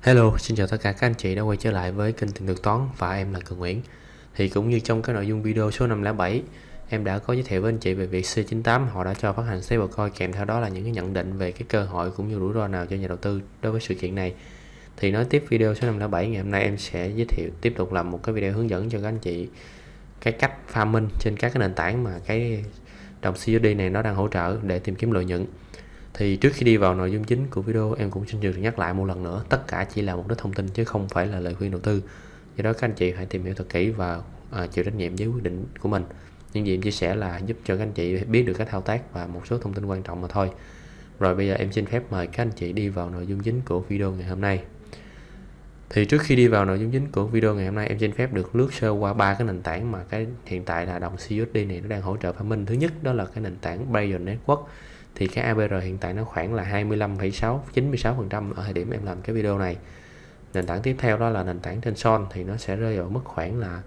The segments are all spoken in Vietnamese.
Hello, xin chào tất cả các anh chị đã quay trở lại với kênh Tiền Được Toán và em là Cường Nguyễn. Thì cũng như trong cái nội dung video số 507, em đã có giới thiệu với anh chị về việc C98 họ đã cho phát hành stablecoin, kèm theo đó là những cái nhận định về cái cơ hội cũng như rủi ro nào cho nhà đầu tư đối với sự kiện này. Thì nói tiếp video số 507 ngày hôm nay em sẽ giới thiệu tiếp tục làm một cái video hướng dẫn cho các anh chị cái cách farming trên các cái nền tảng mà cái đồng CUSD này nó đang hỗ trợ để tìm kiếm lợi nhuận. Thì trước khi đi vào nội dung chính của video, em cũng xin được nhắc lại một lần nữa, tất cả chỉ là một đích thông tin chứ không phải là lời khuyên đầu tư. Do đó các anh chị hãy tìm hiểu thật kỹ và chịu trách nhiệm với quyết định của mình. Những gì em chia sẻ là giúp cho các anh chị biết được cách thao tác và một số thông tin quan trọng mà thôi. Rồi bây giờ em xin phép mời các anh chị đi vào nội dung chính của video ngày hôm nay. Thì trước khi đi vào nội dung chính của video ngày hôm nay, em xin phép được lướt sơ qua ba cái nền tảng mà cái hiện tại là đồng CUSD này nó đang hỗ trợ farming. Thứ nhất đó là cái nền tảng Bayon Network. Thì cái APR hiện tại nó khoảng là 95,96% ở thời điểm em làm cái video này. Nền tảng tiếp theo đó là nền tảng trên Sol, thì nó sẽ rơi vào mức khoảng là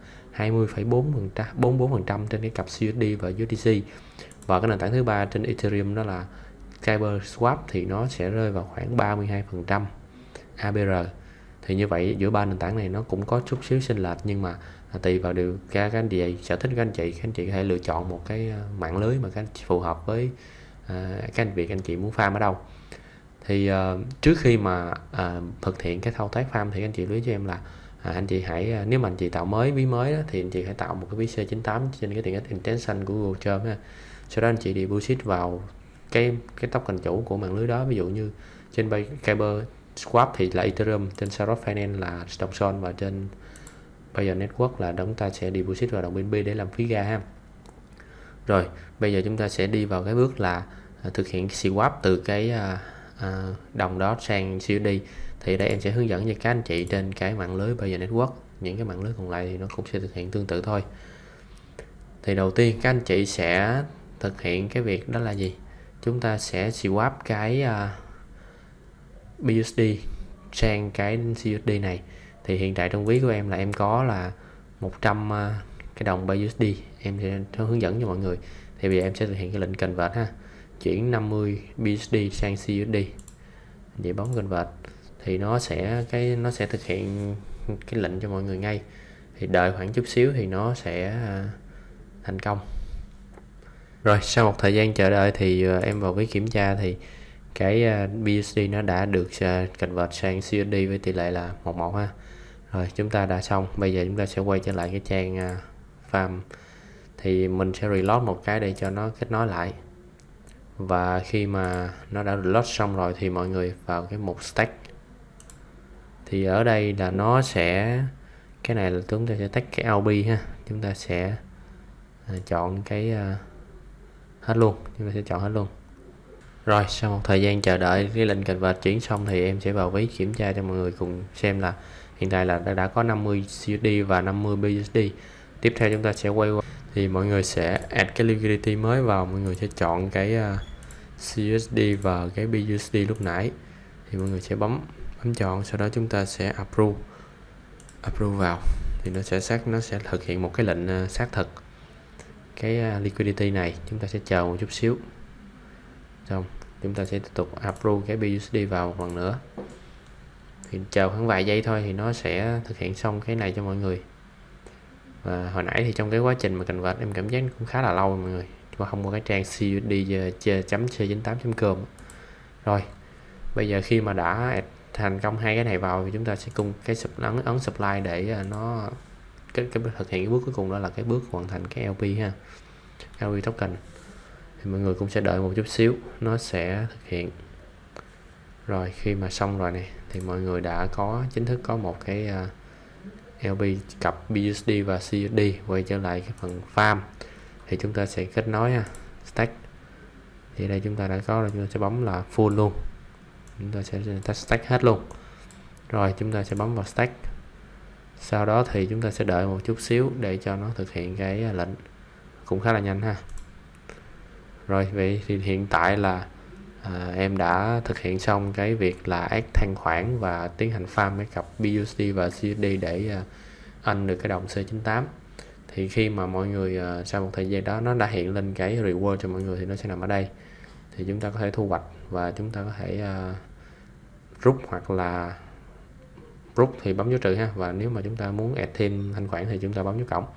20,44% trên cái cặp CUSD và USDC. Và cái nền tảng thứ ba trên Ethereum đó là Kyber Swap, thì nó sẽ rơi vào khoảng 32% APR. Thì như vậy giữa ba nền tảng này nó cũng có chút xíu chênh lệch, nhưng mà tùy vào điều các anh chị sở thích các anh chị có thể lựa chọn một cái mạng lưới mà các anh chị phù hợp với các anh chị muốn farm ở đâu. Thì trước khi mà thực hiện cái thao tác farm thì anh chị lưu ý cho em là anh chị hãy nếu mà anh chị tạo ví mới đó, thì anh chị hãy tạo một cái ví C98 trên cái tiện ích intention của Google Chrome ha. Sau đó anh chị deposit vào cái token chủ của mạng lưới đó, ví dụ như trên Kyber Swap thì là Ethereum, trên Saros Finance là đồng Sol, và trên Bayon Network là chúng ta sẽ deposit vào đồng BNB để làm phí ga ha. Rồi bây giờ chúng ta sẽ đi vào cái bước là thực hiện swap từ cái đồng đó sang CUSD. Thì đây em sẽ hướng dẫn cho các anh chị trên cái mạng lưới Bayon Network. Những cái mạng lưới còn lại thì nó cũng sẽ thực hiện tương tự thôi. Thì đầu tiên các anh chị sẽ thực hiện cái việc đó là gì? Chúng ta sẽ swap cái BUSD sang cái CUSD này. Thì hiện tại trong ví của em là em có là 100 cái đồng BUSD. Em sẽ hướng dẫn cho mọi người. Thì bây giờ em sẽ thực hiện cái lệnh convert ha, chuyển 50 BUSD sang CUSD. Vậy bấm convert thì nó sẽ thực hiện cái lệnh cho mọi người ngay. Thì đợi khoảng chút xíu thì nó sẽ thành công. Rồi sau một thời gian chờ đợi thì em vào ví kiểm tra thì cái BUSD nó đã được convert sang CUSD với tỷ lệ là 11 ha. Rồi chúng ta đã xong. Bây giờ chúng ta sẽ quay trở lại cái trang farm. Thì mình sẽ reload một cái để cho nó kết nối lại. Và khi mà nó đã reload xong rồi thì mọi người vào cái mục stack. Thì ở đây là nó sẽ, cái này là chúng ta sẽ tách cái LP ha. Chúng ta sẽ chọn cái hết luôn. Chúng ta sẽ chọn hết luôn. Rồi sau một thời gian chờ đợi cái lệnh convert chuyển xong thì em sẽ vào ví kiểm tra cho mọi người cùng xem là hiện tại là đã có 50 CUSD và 50 BUSD. Tiếp theo chúng ta sẽ quay qua thì mọi người sẽ add cái liquidity mới vào. Mọi người sẽ chọn cái CUSD và cái BUSD lúc nãy. Thì mọi người sẽ bấm chọn, sau đó chúng ta sẽ approve vào. Thì nó sẽ thực hiện một cái lệnh xác thực cái liquidity này. Chúng ta sẽ chờ một chút xíu. Xong chúng ta sẽ tiếp tục approve cái BUSD vào một lần nữa. Thì chờ khoảng vài giây thôi thì nó sẽ thực hiện xong cái này cho mọi người. Và hồi nãy thì trong cái quá trình mà convert em cảm giác cũng khá là lâu mọi người, và không có cái trang CUSD.c98.com. Rồi bây giờ khi mà đã thành công hai cái này vào thì chúng ta sẽ cùng cái ấn supply để nó thực hiện cái bước cuối cùng, đó là cái bước hoàn thành cái LP ha, LP token. Thì mọi người cũng sẽ đợi một chút xíu, nó sẽ thực hiện. Rồi khi mà xong rồi này thì mọi người đã chính thức có một cái LP cặp BUSD và CUSD. Quay trở lại cái phần farm thì chúng ta sẽ kết nối ha, stack. Thì đây chúng ta đã có rồi, chúng ta sẽ bấm là full luôn. Chúng ta sẽ stack hết luôn. Rồi chúng ta sẽ bấm vào stack. Sau đó thì chúng ta sẽ đợi một chút xíu để cho nó thực hiện cái lệnh, cũng khá là nhanh ha. Rồi vậy thì hiện tại là em đã thực hiện xong cái việc là add thanh khoản và tiến hành farm cái cặp BUSD và CUSD để ăn được cái đồng C98. Thì khi mà mọi người sau một thời gian đó nó đã hiện lên cái reward cho mọi người thì nó sẽ nằm ở đây. Thì chúng ta có thể thu hoạch và chúng ta có thể rút hoặc là rút thì bấm dấu trừ ha, và nếu mà chúng ta muốn add thêm thanh khoản thì chúng ta bấm dấu cộng.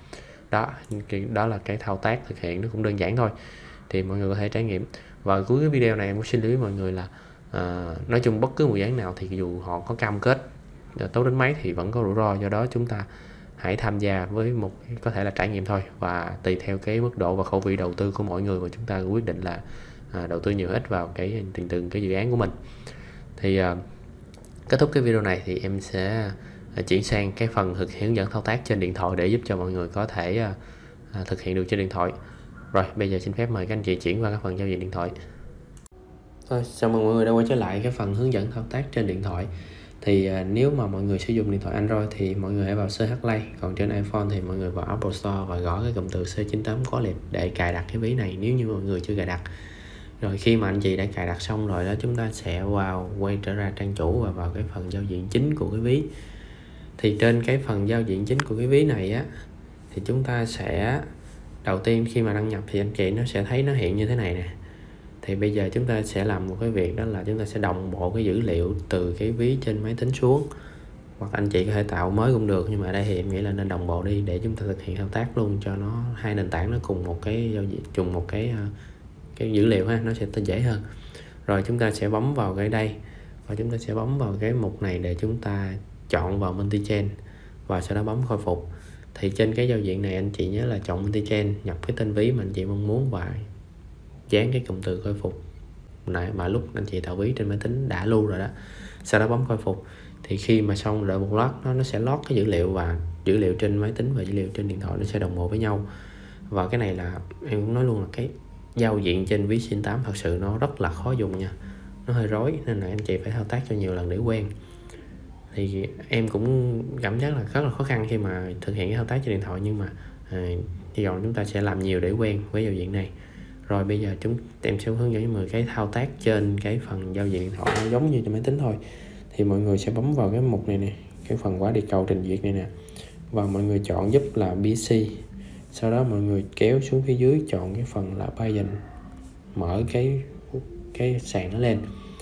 Đó là cái thao tác thực hiện, nó cũng đơn giản thôi, thì mọi người có thể trải nghiệm. Và cuối cái video này em cũng xin lưu ý mọi người là nói chung bất cứ một dự án nào thì dù họ có cam kết tốt đến mấy thì vẫn có rủi ro, do đó chúng ta hãy tham gia với một có thể là trải nghiệm thôi, và tùy theo cái mức độ và khẩu vị đầu tư của mỗi người mà chúng ta quyết định là đầu tư nhiều ít vào cái từng cái dự án của mình. Thì kết thúc cái video này thì em sẽ chuyển sang cái phần hướng dẫn thao tác trên điện thoại để giúp cho mọi người có thể thực hiện được trên điện thoại. Rồi bây giờ xin phép mời các anh chị chuyển qua các phần giao diện điện thoại. Thôi, chào mừng mọi người đã quay trở lại cái phần hướng dẫn thao tác trên điện thoại. Thì nếu mà mọi người sử dụng điện thoại Android thì mọi người hãy vào CH Play, còn trên iPhone thì mọi người vào Apple Store và gõ cái cụm từ C98 có liệt để cài đặt cái ví này nếu như mọi người chưa cài đặt. Rồi khi mà anh chị đã cài đặt xong rồi đó, chúng ta sẽ quay trở ra trang chủ và vào cái phần giao diện chính của cái ví. Thì trên cái phần giao diện chính của cái ví này á, thì chúng ta sẽ đầu tiên khi mà đăng nhập thì anh chị nó sẽ thấy nó hiện như thế này nè. Thì bây giờ chúng ta sẽ làm một cái việc, đó là chúng ta sẽ đồng bộ cái dữ liệu từ cái ví trên máy tính xuống, hoặc anh chị có thể tạo mới cũng được, nhưng mà ở đây thì em nghĩ là nên đồng bộ đi để chúng ta thực hiện thao tác luôn cho nó hai nền tảng nó cùng một cái giao diện, chung một cái dữ liệu ha, nó sẽ dễ hơn. Rồi chúng ta sẽ bấm vào cái đây và chúng ta sẽ bấm vào cái mục này để chúng ta chọn vào multi-chain và sau đó bấm khôi phục. Thì trên cái giao diện này anh chị nhớ là chọn multi-chain, nhập cái tên ví mà anh chị mong muốn và dán cái cụm từ khôi phục này mà lúc anh chị tạo ví trên máy tính đã lưu rồi đó, sau đó bấm khôi phục. Thì khi mà xong đợi một lát nó sẽ lót cái dữ liệu, và dữ liệu trên máy tính và dữ liệu trên điện thoại nó sẽ đồng bộ với nhau. Và cái này là em cũng nói luôn là cái giao diện trên ví C8 thật sự nó rất là khó dùng nha, nó hơi rối nên là anh chị phải thao tác cho nhiều lần để quen. Thì em cũng cảm giác là rất là khó khăn khi mà thực hiện cái thao tác trên điện thoại, nhưng mà hy vọng chúng ta sẽ làm nhiều để quen với giao diện này. Rồi bây giờ em sẽ hướng dẫn mọi người cái thao tác trên cái phần giao diện điện thoại nó giống như trên máy tính thôi. Thì mọi người sẽ bấm vào cái mục này nè, cái phần quả địa cầu trình duyệt này nè, và mọi người chọn giúp là BC. Sau đó mọi người kéo xuống phía dưới chọn cái phần là Bayern, mở cái sàn nó lên.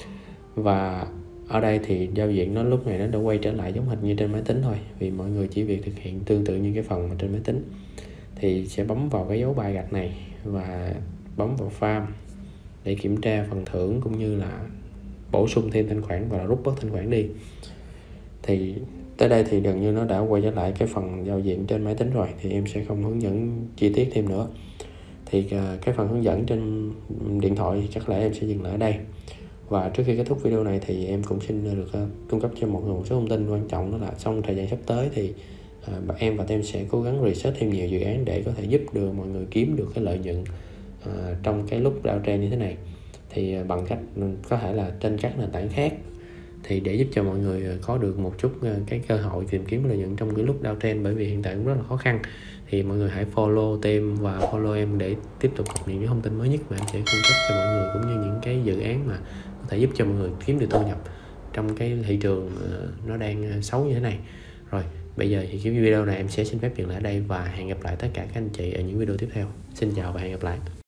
Và ở đây thì giao diện nó lúc này nó đã quay trở lại giống hệt như trên máy tính thôi, vì mọi người chỉ việc thực hiện tương tự như cái phần mà trên máy tính. Thì sẽ bấm vào cái dấu ba gạch này và bấm vào farm để kiểm tra phần thưởng cũng như là bổ sung thêm thanh khoản và rút bớt thanh khoản đi. Thì tới đây thì gần như nó đã quay trở lại cái phần giao diện trên máy tính rồi, thì em sẽ không hướng dẫn chi tiết thêm nữa. Thì cái phần hướng dẫn trên điện thoại thì chắc lẽ em sẽ dừng lại ở đây. Và trước khi kết thúc video này thì em cũng xin được cung cấp cho mọi người một số thông tin quan trọng, đó là trong thời gian sắp tới thì em và em sẽ cố gắng research thêm nhiều dự án để có thể giúp được mọi người kiếm được cái lợi nhuận trong cái lúc downtrend như thế này. Thì bằng cách có thể là trên các nền tảng khác, thì để giúp cho mọi người có được một chút cái cơ hội tìm kiếm lợi nhuận trong cái lúc downtrend, bởi vì hiện tại cũng rất là khó khăn. Thì mọi người hãy follow Tem và follow em để tiếp tục cập nhật những thông tin mới nhất mà em sẽ cung cấp cho mọi người, cũng như những cái dự án mà có thể giúp cho mọi người kiếm được thu nhập trong cái thị trường nó đang xấu như thế này. Rồi bây giờ thì cái video này em sẽ xin phép dừng lại ở đây và hẹn gặp lại tất cả các anh chị ở những video tiếp theo. Xin chào và hẹn gặp lại.